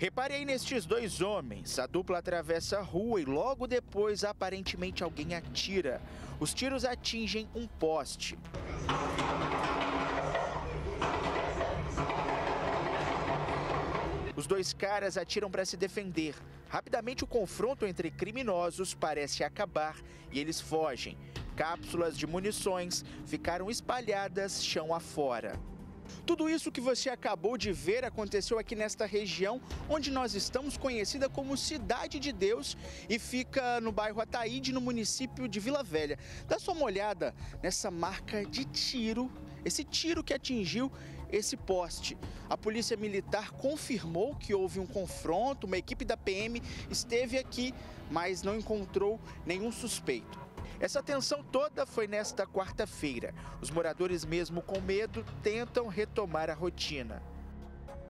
Repare aí nestes dois homens. A dupla atravessa a rua e logo depois, aparentemente, alguém atira. Os tiros atingem um poste. Os dois caras atiram para se defender. Rapidamente, o confronto entre criminosos parece acabar e eles fogem. Cápsulas de munições ficaram espalhadas chão afora. Tudo isso que você acabou de ver aconteceu aqui nesta região, onde nós estamos, conhecida como Cidade de Deus, e fica no bairro Ataíde, no município de Vila Velha. Dá só uma olhada nessa marca de tiro, esse tiro que atingiu esse poste. A Polícia Militar confirmou que houve um confronto, uma equipe da PM esteve aqui, mas não encontrou nenhum suspeito. Essa tensão toda foi nesta quarta-feira. Os moradores, mesmo com medo, tentam retomar a rotina.